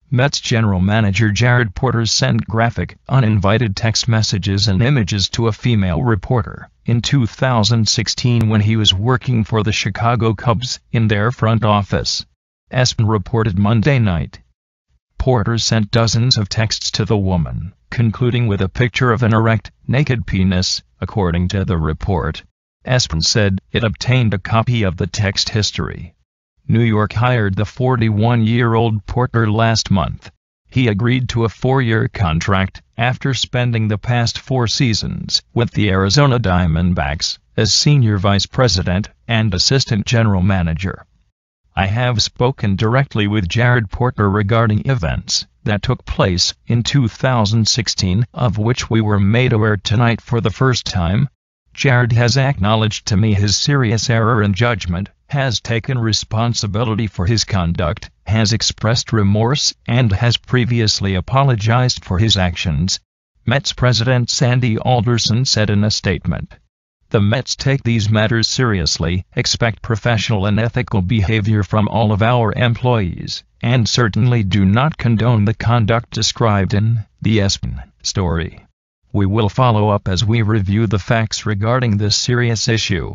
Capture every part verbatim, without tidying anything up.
Mets general manager Jared Porter sent graphic, uninvited text messages and images to a female reporter in two thousand sixteen when he was working for the Chicago Cubs in their front office. E S P N reported Monday night. Porter sent dozens of texts to the woman, concluding with a picture of an erect, naked penis, according to the report. E S P N said it obtained a copy of the text history. New York hired the forty-one-year-old Porter last month. He agreed to a four-year contract after spending the past four seasons with the Arizona Diamondbacks as senior vice president and assistant general manager. I have spoken directly with Jared Porter regarding events that took place in two thousand sixteen, of which we were made aware tonight for the first time. Jared has acknowledged to me his serious error in judgment, has taken responsibility for his conduct, has expressed remorse, and has previously apologized for his actions, Mets president Sandy Alderson said in a statement. The Mets take these matters seriously, expect professional and ethical behavior from all of our employees, and certainly do not condone the conduct described in the E S P N story. We will follow up as we review the facts regarding this serious issue.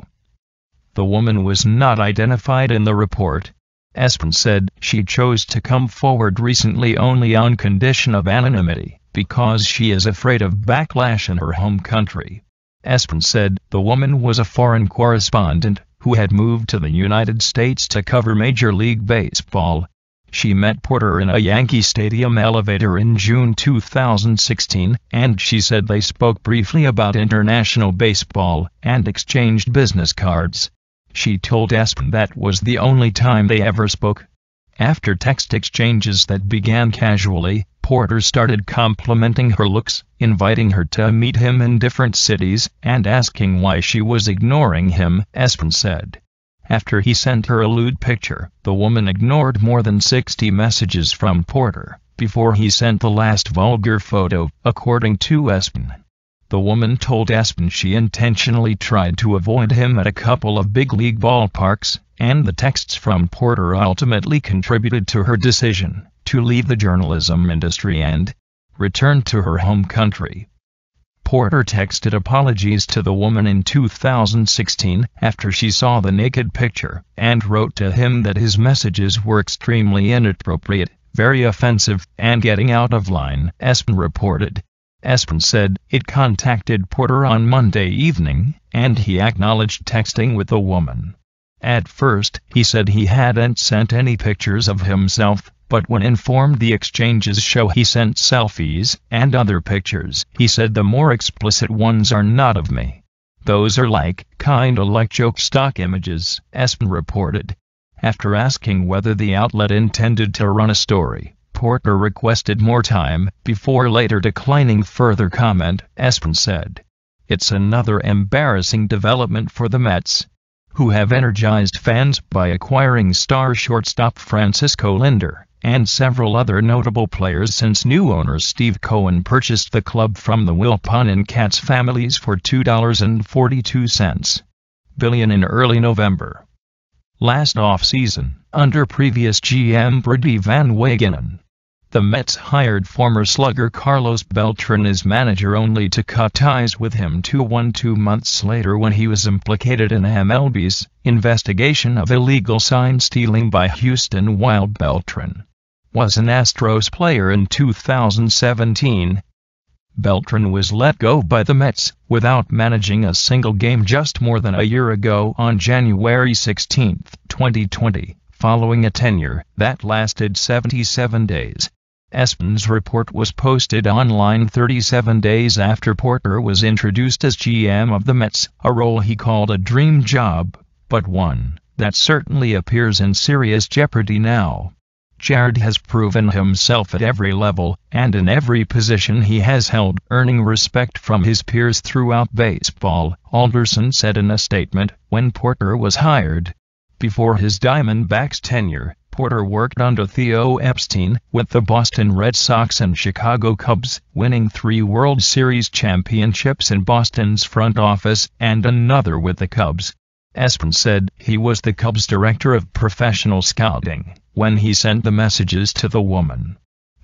The woman was not identified in the report. E S P N said she chose to come forward recently only on condition of anonymity, because she is afraid of backlash in her home country. E S P N said the woman was a foreign correspondent who had moved to the United States to cover Major League Baseball. She met Porter in a Yankee Stadium elevator in June two thousand sixteen, and she said they spoke briefly about international baseball and exchanged business cards. She told E S P N that was the only time they ever spoke. After text exchanges that began casually, Porter started complimenting her looks, inviting her to meet him in different cities, and asking why she was ignoring him, E S P N said. After he sent her a lewd picture, the woman ignored more than sixty messages from Porter before he sent the last vulgar photo, according to E S P N. The woman told E S P N she intentionally tried to avoid him at a couple of big league ballparks, and the texts from Porter ultimately contributed to her decision to leave the journalism industry and return to her home country. Porter texted apologies to the woman in two thousand sixteen after she saw the naked picture, and wrote to him that his messages were extremely inappropriate, very offensive, and getting out of line, E S P N reported. E S P N said it contacted Porter on Monday evening, and he acknowledged texting with the woman. At first, he said he hadn't sent any pictures of himself, but when informed the exchanges show he sent selfies and other pictures, he said the more explicit ones are not of me. Those are like, kinda like joke stock images, E S P N reported. After asking whether the outlet intended to run a story, Porter requested more time, before later declining further comment, E S P N said. It's another embarrassing development for the Mets, who have energized fans by acquiring star shortstop Francisco Lindor and several other notable players since new owner Steve Cohen purchased the club from the Wilpon and Katz families for two dollars and forty-two cents billion dollars in early November. Last off-season, under previous G M Brodie Van Wagenen, the Mets hired former slugger Carlos Beltran as manager only to cut ties with him two months later when he was implicated in M L B's investigation of illegal sign stealing by Houston while Beltran was an Astros player in two thousand seventeen. Beltran was let go by the Mets without managing a single game just more than a year ago on January sixteenth, twenty twenty, following a tenure that lasted seventy-seven days. E S P N's report was posted online thirty-seven days after Porter was introduced as G M of the Mets, a role he called a dream job, but one that certainly appears in serious jeopardy now. Jared has proven himself at every level, and in every position he has held, earning respect from his peers throughout baseball, Alderson said in a statement when Porter was hired. Before his Diamondbacks tenure, Porter worked under Theo Epstein with the Boston Red Sox and Chicago Cubs, winning three World Series championships in Boston's front office and another with the Cubs. E S P N said he was the Cubs' director of professional scouting when he sent the messages to the woman.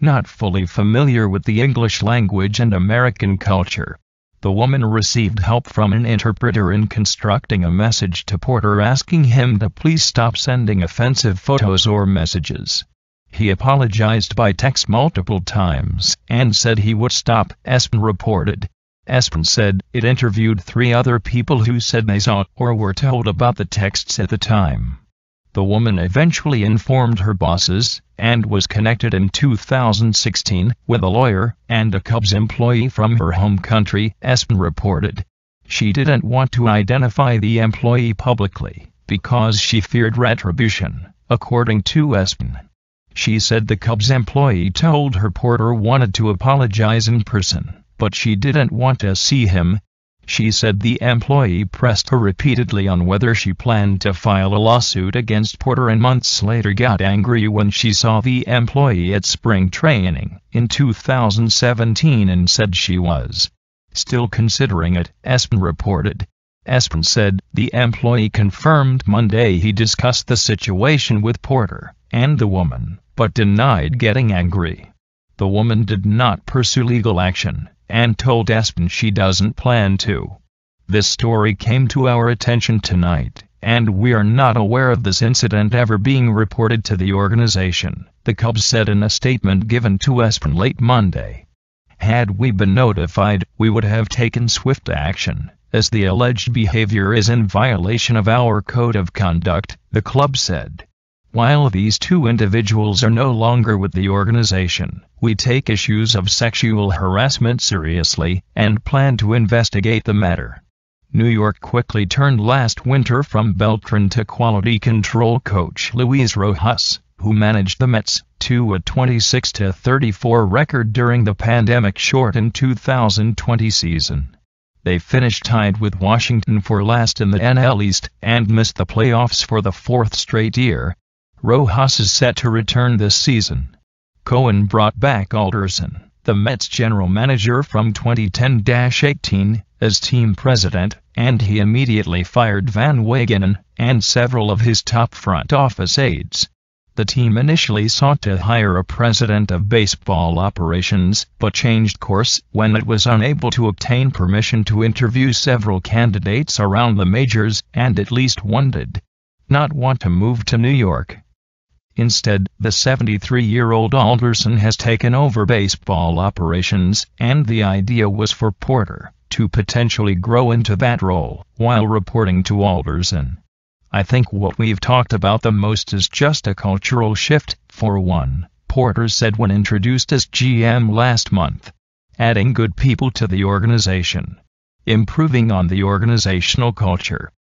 not fully familiar with the English language and American culture. The woman received help from an interpreter in constructing a message to Porter asking him to please stop sending offensive photos or messages. He apologized by text multiple times and said he would stop, Espin reported. Espin said it interviewed three other people who said they saw or were told about the texts at the time. The woman eventually informed her bosses, and was connected in two thousand sixteen with a lawyer and a Cubs employee from her home country, Espin reported. She didn't want to identify the employee publicly, because she feared retribution, according to Espin. She said the Cubs employee told her Porter wanted to apologize in person, but she didn't want to see him. She said the employee pressed her repeatedly on whether she planned to file a lawsuit against Porter and months later got angry when she saw the employee at spring training in two thousand seventeen and said she was still considering it, Espin reported. Espin said the employee confirmed Monday he discussed the situation with Porter and the woman, but denied getting angry. The woman did not pursue legal action, and told Espin she doesn't plan to. This story came to our attention tonight, and we are not aware of this incident ever being reported to the organization, the Cubs said in a statement given to Espin late Monday. Had we been notified, we would have taken swift action, as the alleged behavior is in violation of our code of conduct, the club said. While these two individuals are no longer with the organization, we take issues of sexual harassment seriously, and plan to investigate the matter. New York quickly turned last winter from Beltran to quality control coach Luis Rojas, who managed the Mets, to a twenty-six to thirty-four record during the pandemic-shortened two thousand twenty season. They finished tied with Washington for last in the N L East, and missed the playoffs for the fourth straight year. Rojas is set to return this season. Cohen brought back Alderson, the Mets general manager from twenty ten to eighteen, as team president, and he immediately fired Van Wagenen and several of his top front office aides. The team initially sought to hire a president of baseball operations, but changed course when it was unable to obtain permission to interview several candidates around the majors, and at least one did not want to move to New York. Instead, the seventy-three-year-old Alderson has taken over baseball operations, and the idea was for Porter to potentially grow into that role while reporting to Alderson. I think what we've talked about the most is just a cultural shift, for one, Porter said when introduced as G M last month. Adding good people to the organization. Improving on the organizational culture.